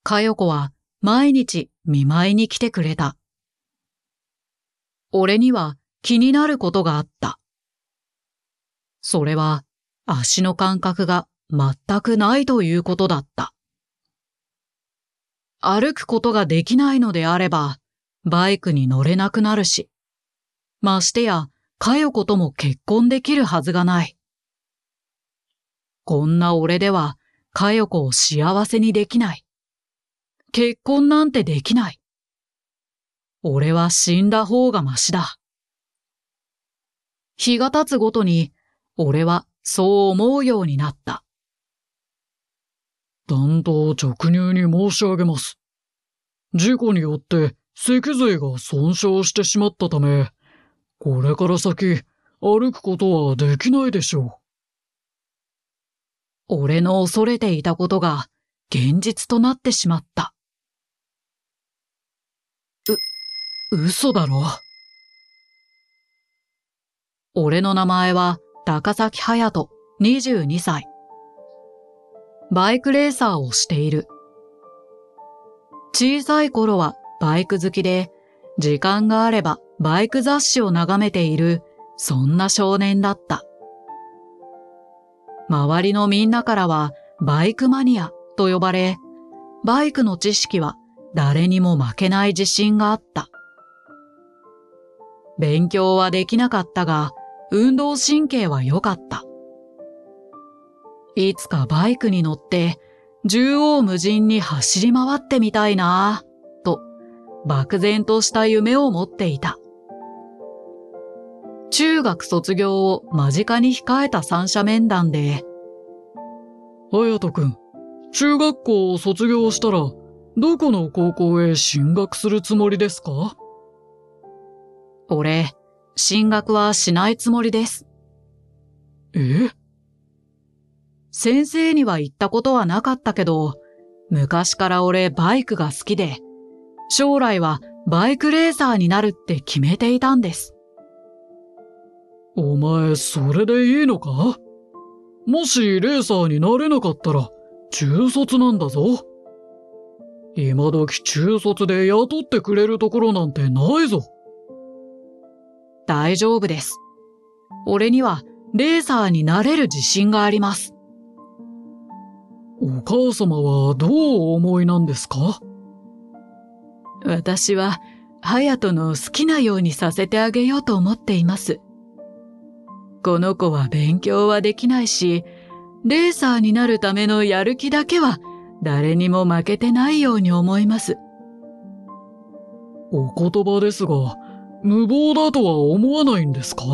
かよこは毎日見舞いに来てくれた。俺には気になることがあった。それは足の感覚が全くないということだった。歩くことができないのであれば、バイクに乗れなくなるし、ましてや、かよことも結婚できるはずがない。こんな俺では、かよこを幸せにできない。結婚なんてできない。俺は死んだ方がましだ。日が経つごとに、俺はそう思うようになった。 担当直入に申し上げます。事故によって脊髄が損傷してしまったため、これから先歩くことはできないでしょう。俺の恐れていたことが現実となってしまった。嘘だろ。俺の名前は高崎隼人、22歳。バイクレーサーをしている。小さい頃はバイク好きで、時間があればバイク雑誌を眺めている、そんな少年だった。周りのみんなからはバイクマニアと呼ばれ、バイクの知識は誰にも負けない自信があった。勉強はできなかったが、運動神経は良かった。いつかバイクに乗って縦横無尽に走り回ってみたいなぁと漠然とした夢を持っていた。中学卒業を間近に控えた三者面談で、 隼人くん、中学校を卒業したらどこの高校へ進学するつもりですか？ 俺、進学はしないつもりです。 え？ 先生には言ったことはなかったけど、昔から俺バイクが好きで、将来はバイクレーサーになるって決めていたんです。 お前それでいいのか？もしレーサーになれなかったら中卒なんだぞ。今時中卒で雇ってくれるところなんてないぞ。 大丈夫です。俺にはレーサーになれる自信があります。 お母様はどうお思いなんですか？ 私は隼人の好きなようにさせてあげようと思っています。この子は勉強はできないし、レーサーになるためのやる気だけは誰にも負けてないように思います。 お言葉ですが、無謀だとは思わないんですか？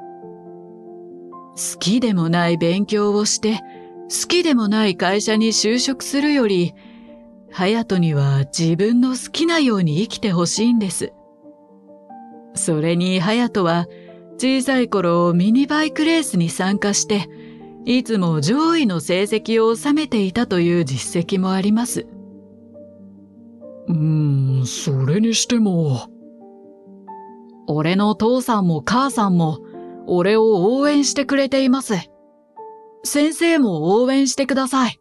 好きでもない勉強をして、好きでもない会社に就職するより、隼人には自分の好きなように生きてほしいんです。それに隼人は小さい頃ミニバイクレースに参加して、いつも上位の成績を収めていたという実績もあります。 それにしても。 俺の父さんも母さんも俺を応援してくれています。先生も応援してください。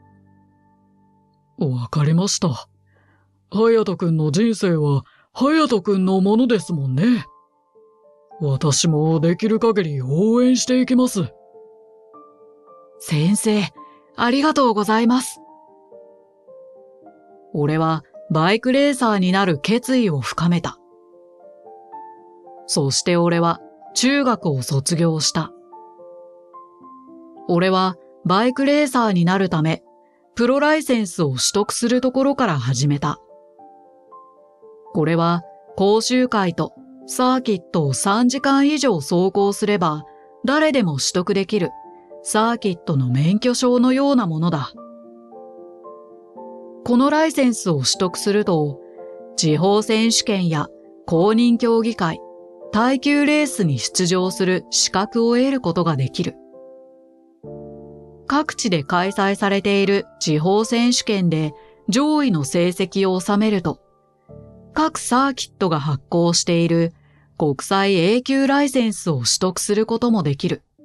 わかりました。隼人くんの人生は隼人くんのものですもんね。私もできる限り応援していきます。 先生、ありがとうございます。俺はバイクレーサーになる決意を深めた。そして俺は中学を卒業した。俺はバイクレーサーになるため、プロライセンスを取得するところから始めた。これは講習会とサーキットを3時間以上走行すれば誰でも取得できるサーキットの免許証のようなものだ。このライセンスを取得すると、地方選手権や公認競技会、耐久レースに出場する資格を得ることができる。各地で開催されている地方選手権で上位の成績を収めると、各サーキットが発行している国際 A 級ライセンスを取得することもできる。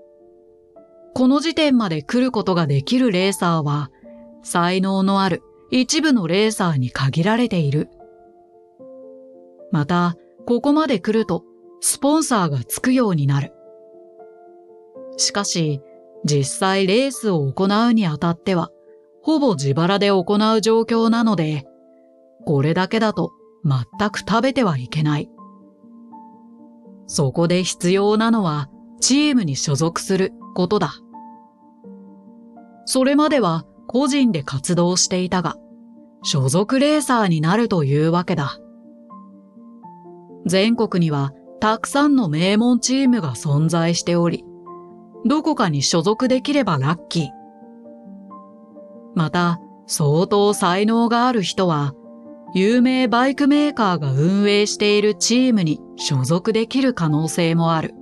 この時点まで来ることができるレーサーは、才能のある一部のレーサーに限られている。また、ここまで来るとスポンサーがつくようになる。しかし、実際レースを行うにあたっては、ほぼ自腹で行う状況なので、これだけだと全く食べてはいけない。そこで必要なのはチームに所属することだ。それまでは個人で活動していたが、所属レーサーになるというわけだ。全国にはたくさんの名門チームが存在しており、どこかに所属できればラッキー。また、相当才能がある人は、有名バイクメーカーが運営しているチームに所属できる可能性もある。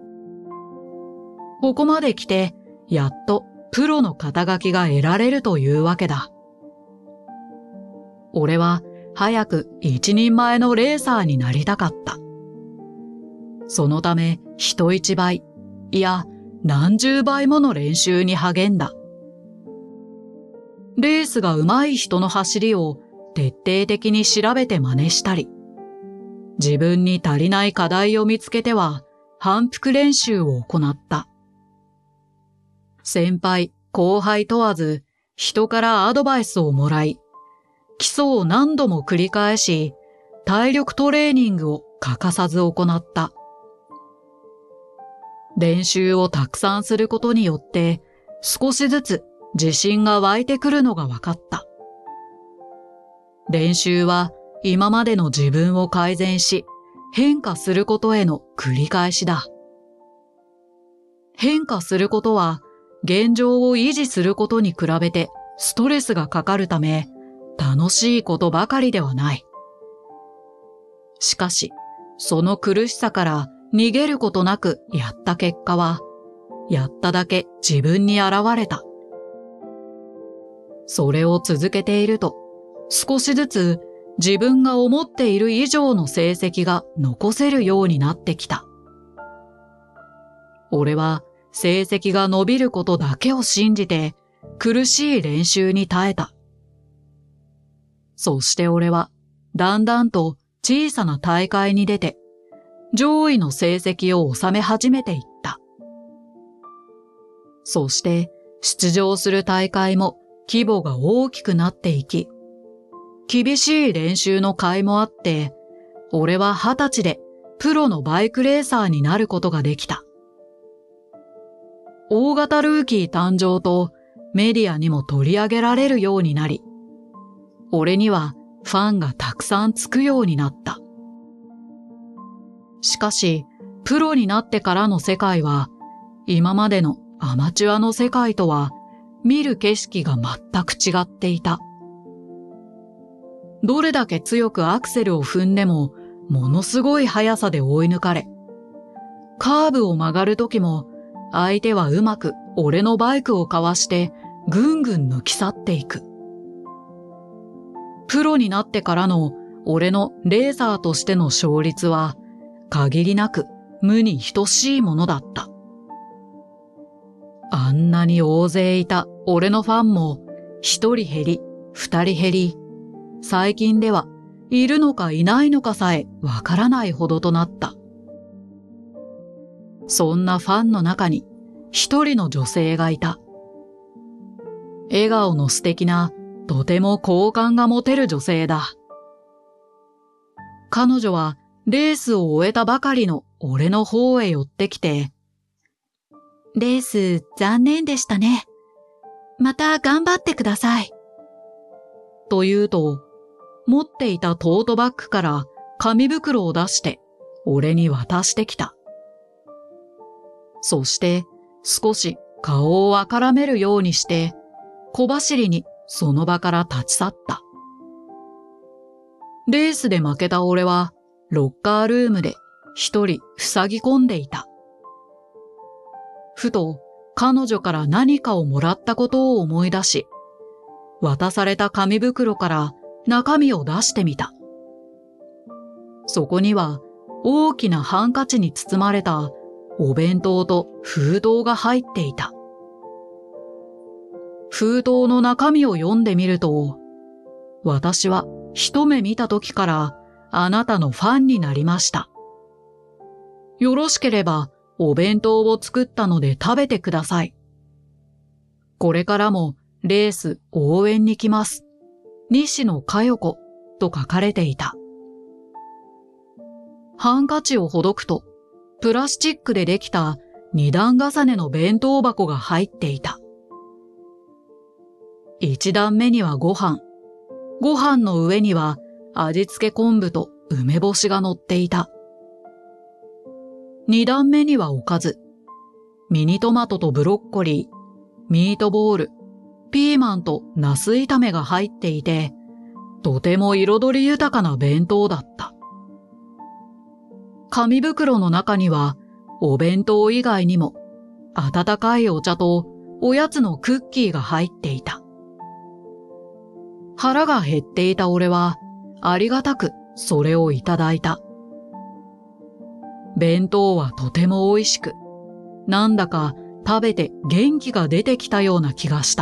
ここまで来て、やっとプロの肩書きが得られるというわけだ。俺は早く一人前のレーサーになりたかった。そのため人一倍、いや何十倍もの練習に励んだ。レースが上手い人の走りを徹底的に調べて真似したり、自分に足りない課題を見つけては反復練習を行った。先輩、後輩問わず人からアドバイスをもらい、基礎を何度も繰り返し、体力トレーニングを欠かさず行った。練習をたくさんすることによって少しずつ自信が湧いてくるのが分かった。練習は今までの自分を改善し変化することへの繰り返しだ。変化することは現状を維持することに比べてストレスがかかるため楽しいことばかりではない。しかし、その苦しさから逃げることなくやった結果は、やっただけ自分に現れた。それを続けていると、少しずつ自分が思っている以上の成績が残せるようになってきた。俺は成績が伸びることだけを信じて苦しい練習に耐えた。そして俺はだんだんと小さな大会に出て上位の成績を収め始めていった。そして出場する大会も規模が大きくなっていき、厳しい練習の甲斐もあって、俺は20歳でプロのバイクレーサーになることができた。大型ルーキー誕生とメディアにも取り上げられるようになり、俺にはファンがたくさんつくようになった。しかし、プロになってからの世界は、今までのアマチュアの世界とは見る景色が全く違っていた。どれだけ強くアクセルを踏んでも、ものすごい速さで追い抜かれ、カーブを曲がる時も、相手はうまく俺のバイクをかわしてぐんぐん抜き去っていく。プロになってからの俺のレーサーとしての勝率は限りなく無に等しいものだった。あんなに大勢いた俺のファンも一人減り二人減り、最近ではいるのかいないのかさえわからないほどとなった。そんなファンの中に一人の女性がいた。笑顔の素敵な、とても好感が持てる女性だ。彼女はレースを終えたばかりの俺の方へ寄ってきて、レース残念でしたね。また頑張ってください。と言うと、持っていたトートバッグから紙袋を出して俺に渡してきた。そして少し顔をあからめるようにして小走りにその場から立ち去った。レースで負けた俺はロッカールームで一人塞ぎ込んでいた。ふと彼女から何かをもらったことを思い出し、渡された紙袋から中身を出してみた。そこには大きなハンカチに包まれたお弁当と封筒が入っていた。封筒の中身を読んでみると、 私は一目見た時からあなたのファンになりました。よろしければお弁当を作ったので食べてください。これからもレース応援に来ます。西野佳代子と書かれていた。ハンカチをほどくと、プラスチックでできた二段重ねの弁当箱が入っていた。一段目にはご飯。ご飯の上には味付け昆布と梅干しが乗っていた。二段目にはおかず。ミニトマトとブロッコリー、ミートボール、ピーマンとナス炒めが入っていて、とても彩り豊かな弁当だった。紙袋の中にはお弁当以外にも温かいお茶とおやつのクッキーが入っていた。腹が減っていた俺はありがたくそれをいただいた。弁当はとても美味しく、なんだか食べて元気が出てきたような気がした。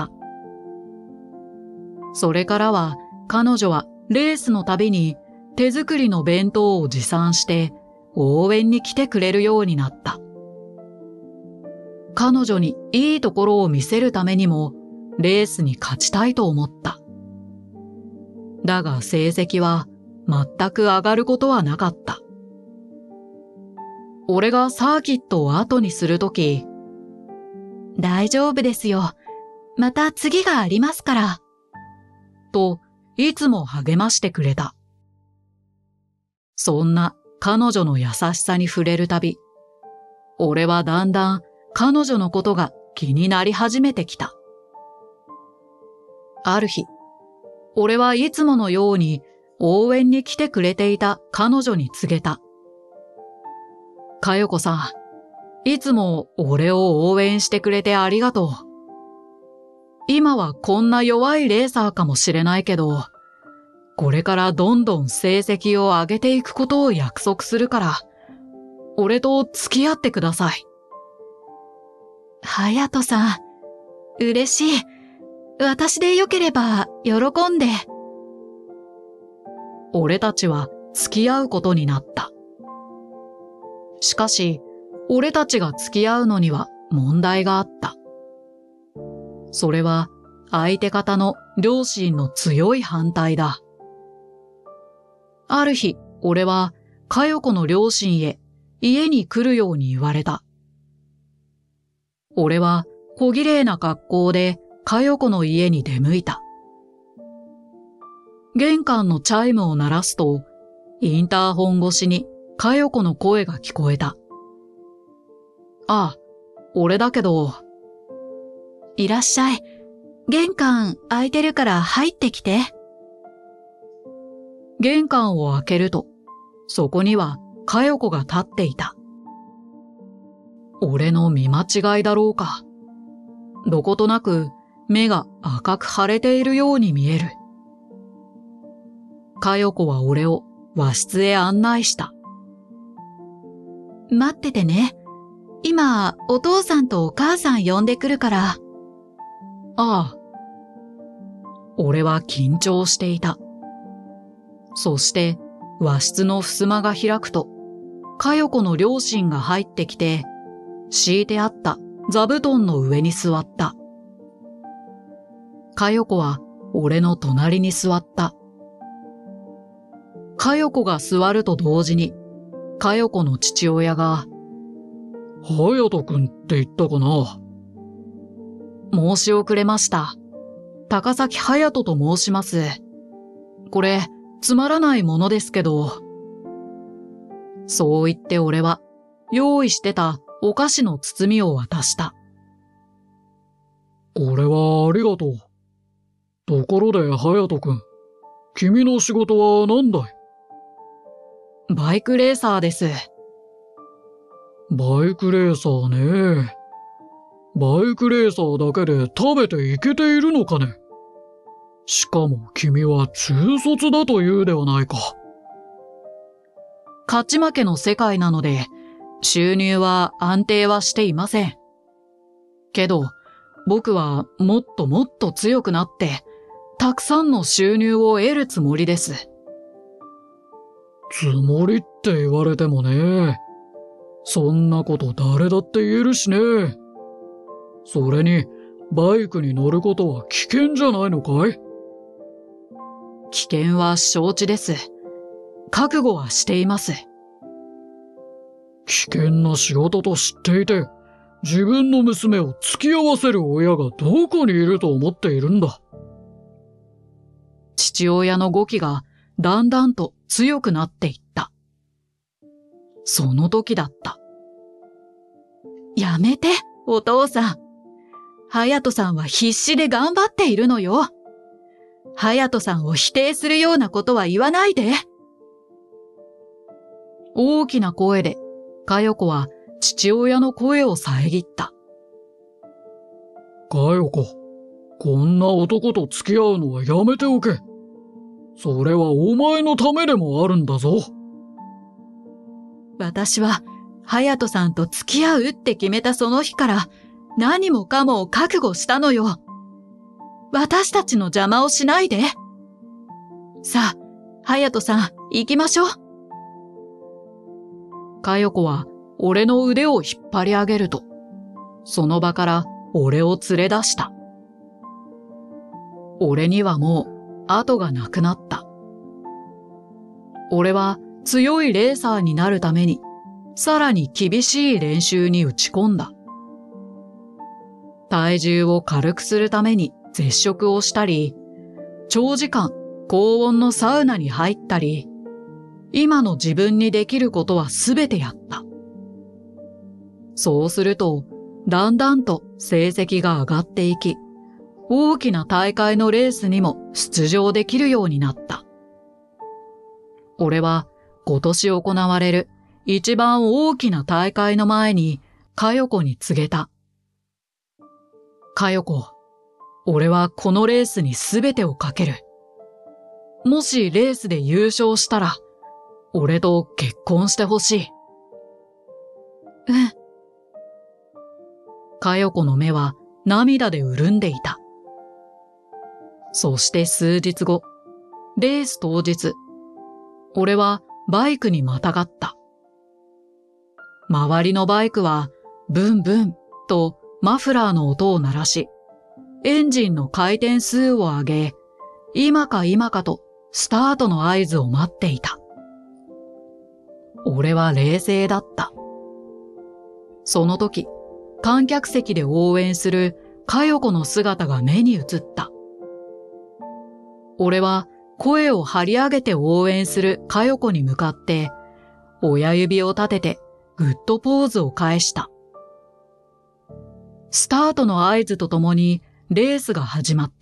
それからは彼女はレースのたびに手作りの弁当を持参して応援に来てくれるようになった。彼女にいいところを見せるためにもレースに勝ちたいと思った。だが成績は全く上がることはなかった。俺がサーキットを後にするとき、大丈夫ですよ。また次がありますから。と、いつも励ましてくれた。そんな彼女の優しさに触れるたび、俺はだんだん彼女のことが気になり始めてきた。ある日、俺はいつものように応援に来てくれていた彼女に告げた。佳代子さん、いつも俺を応援してくれてありがとう。今はこんな弱いレーサーかもしれないけど、これからどんどん成績を上げていくことを約束するから、俺と付き合ってください。隼人さん、嬉しい。私でよければ喜んで。俺たちは付き合うことになった。しかし、俺たちが付き合うのには問題があった。それは相手方の両親の強い反対だ。ある日、俺は佳代子の両親へ家に来るように言われた。俺は小綺麗な格好で佳代子の家に出向いた。玄関のチャイムを鳴らすと、インターホン越しに佳代子の声が聞こえた。ああ、俺だけど。いらっしゃい。玄関開いてるから入ってきて。玄関を開けると、そこには佳代子が立っていた。俺の見間違いだろうか。どことなく目が赤く腫れているように見える。佳代子は俺を和室へ案内した。待っててね。今、お父さんとお母さん呼んでくるから。ああ。俺は緊張していた。そして和室の襖が開くと、佳代子の両親が入ってきて、敷いてあった座布団の上に座った。佳代子は俺の隣に座った。佳代子が座ると同時に、佳代子の父親が、 隼人くんって言ったかな。 申し遅れました。高崎隼人と申します。これ、つまらないものですけど。そう言って俺は、用意してたお菓子の包みを渡した。 これはありがとう。ところで隼人くん、君の仕事は何だい？ バイクレーサーです。 バイクレーサーね。バイクレーサーだけで食べていけているのかね。しかも君は中卒だというではないか。 勝ち負けの世界なので、収入は安定はしていません。けど、僕はもっともっと強くなって、 たくさんの収入を得るつもりです。 つもりって言われてもね。そんなこと誰だって言えるしね。それに、バイクに乗ることは危険じゃないのかい？ 危険は承知です。覚悟はしています。 危険な仕事と知っていて、自分の娘を付き合わせる親がどこにいると思っているんだ。 父親の語気がだんだんと強くなっていった。その時だった。やめて、お父さん。隼人さんは必死で頑張っているのよ。隼人さんを否定するようなことは言わないで。大きな声で、佳代子は父親の声を遮った。 佳代子、こんな男と付き合うのはやめておけ。それはお前のためでもあるんだぞ。 私は、隼人さんと付き合うって決めたその日から、何もかもを覚悟したのよ。私たちの邪魔をしないで。さあ、隼人さん、行きましょう。佳代子は、俺の腕を引っ張り上げると、その場から俺を連れ出した。俺にはもう後がなくなった。俺は強いレーサーになるために、さらに厳しい練習に打ち込んだ。体重を軽くするために絶食をしたり、長時間高温のサウナに入ったり、今の自分にできることはすべてやった。そうすると、だんだんと成績が上がっていき、大きな大会のレースにも出場できるようになった。俺は今年行われる一番大きな大会の前に佳代子に告げた。佳代子、俺はこのレースに全てをかける。もしレースで優勝したら、俺と結婚してほしい。うん。佳代子の目は涙で潤んでいた。そして数日後、レース当日、俺はバイクにまたがった。周りのバイクはブンブンとマフラーの音を鳴らし、エンジンの回転数を上げ、今か今かとスタートの合図を待っていた。俺は冷静だった。その時、観客席で応援する佳代子の姿が目に映った。俺は声を張り上げて応援する佳代子に向かって、親指を立ててグッドポーズを返した。スタートの合図とともにレースが始まった。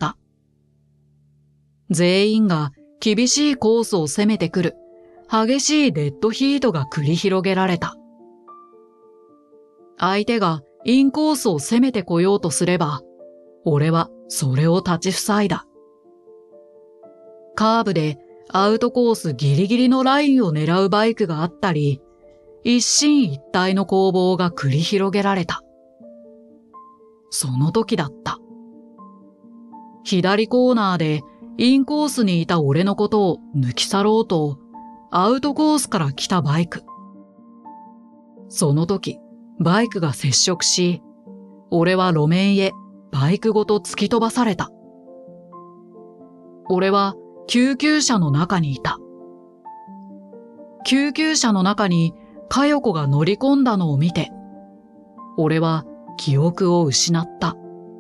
全員が厳しいコースを攻めてくる激しいデッドヒートが繰り広げられた。相手がインコースを攻めてこようとすれば、俺はそれを立ち塞いだ。カーブでアウトコースギリギリのラインを狙うバイクがあったり、一進一退の攻防が繰り広げられた。その時だった。左コーナーでインコースにいた俺のことを抜き去ろうと、アウトコースから来たバイク。その時、バイクが接触し、俺は路面へバイクごと突き飛ばされた。俺は救急車の中にいた。救急車の中に佳代子が乗り込んだのを見て、俺は記憶を失った。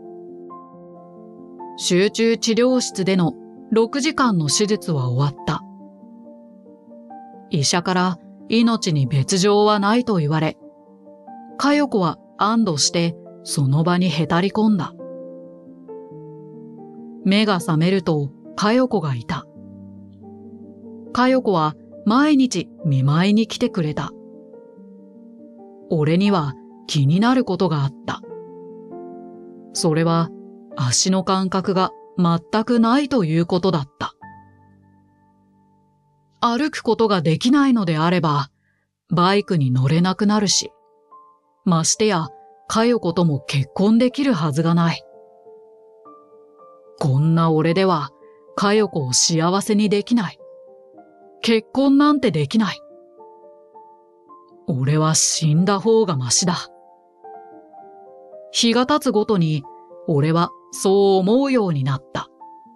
集中治療室での6時間の手術は終わった。医者から命に別状はないと言われ、佳代子は安堵してその場にへたり込んだ。目が覚めると佳代子がいた。佳代子は毎日見舞いに来てくれた。俺には気になることがあった。それは足の感覚が全くないということだった。歩くことができないのであれば、バイクに乗れなくなるし、ましてや佳代子とも結婚できるはずがない。こんな俺では佳代子を幸せにできない。結婚なんてできない。俺は死んだ方がマシだ。日が経つごとに俺はそう思うようになった。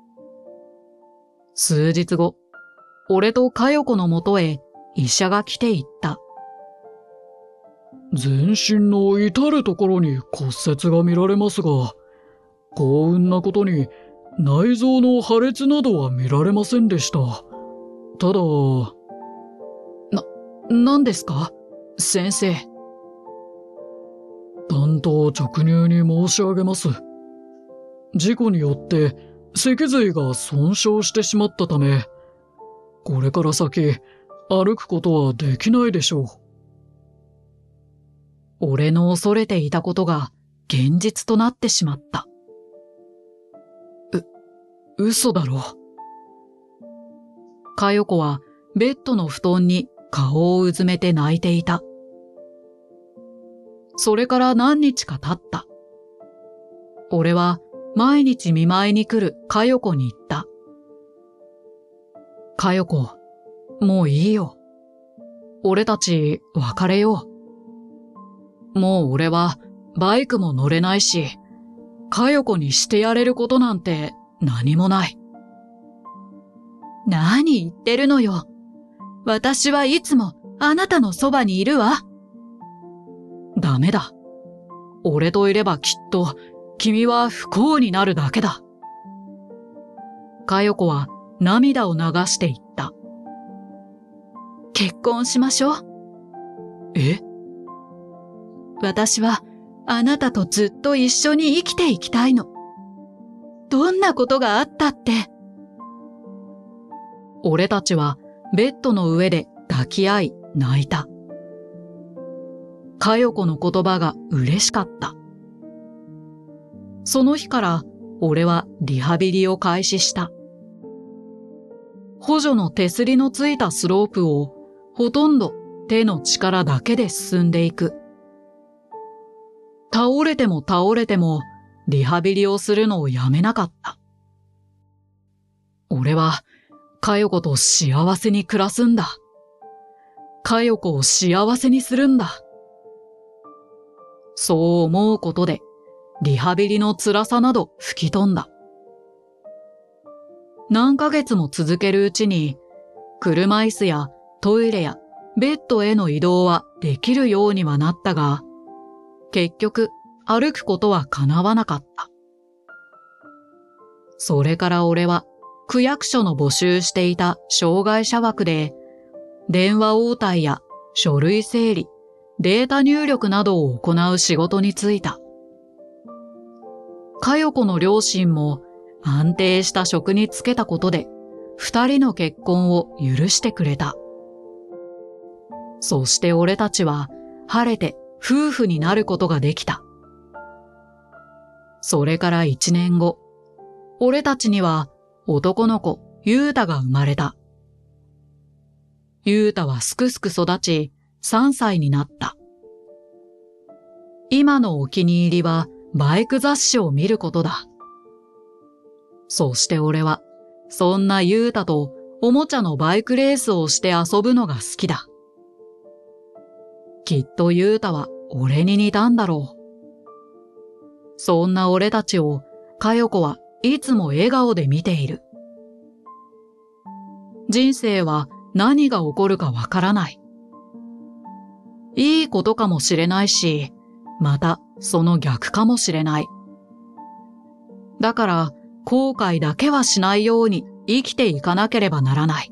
数日後、俺と佳代子のもとへ医者が来て言った。 全身の至るところに骨折が見られますが、幸運なことに内臓の破裂などは見られませんでした。ただ、 何ですか、先生。 単刀直入に申し上げます。事故によって脊髄が損傷してしまったため、これから先歩くことはできないでしょう。 俺の恐れていたことが現実となってしまった。嘘だろ。佳代子はベッドの布団に顔をうずめて泣いていた。それから何日か経った。俺は毎日見舞いに来る佳代子に言った。佳代子、もういいよ。俺たち別れよう。もう俺はバイクも乗れないし、佳代子にしてやれることなんて何もない。何言ってるのよ。私はいつもあなたのそばにいるわ。ダメだ。俺といればきっと君は不幸になるだけだ。佳代子は涙を流して言った。結婚しましょう。 え？ 私はあなたとずっと一緒に生きていきたいの。どんなことがあったって。俺たちはベッドの上で抱き合い泣いた。佳代子の言葉が嬉しかった。その日から俺はリハビリを開始した。補助の手すりのついたスロープをほとんど手の力だけで進んでいく。倒れても倒れてもリハビリをするのをやめなかった。俺は佳代子と幸せに暮らすんだ。佳代子を幸せにするんだ。そう思うことでリハビリの辛さなど吹き飛んだ。何ヶ月も続けるうちに車椅子やトイレやベッドへの移動はできるようにはなったが、結局歩くことは叶わなかった。それから俺は区役所の募集していた障害者枠で電話応対や書類整理、データ入力などを行う仕事に就いた。佳代子の両親も安定した職に就けたことで二人の結婚を許してくれた。そして俺たちは晴れて夫婦になることができた。それから1年後、俺たちには男の子、ゆうたが生まれた。ゆうたはすくすく育ち、3歳になった。今のお気に入りはバイク雑誌を見ることだ。そして俺は、そんなゆうたとおもちゃのバイクレースをして遊ぶのが好きだ。きっとゆうたは俺に似たんだろう。そんな俺たちを佳代子はいつも笑顔で見ている。人生は何が起こるかわからない。いいことかもしれないし、またその逆かもしれない。だから後悔だけはしないように生きていかなければならない。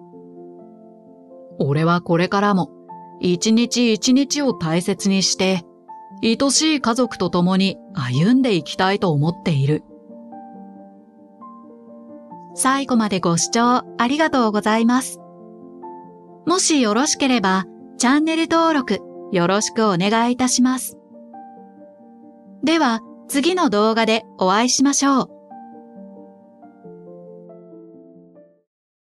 俺はこれからも一日一日を大切にして、愛しい家族と共に歩んでいきたいと思っている。最後までご視聴ありがとうございます。もしよろしければチャンネル登録よろしくお願いいたします。では次の動画でお会いしましょう。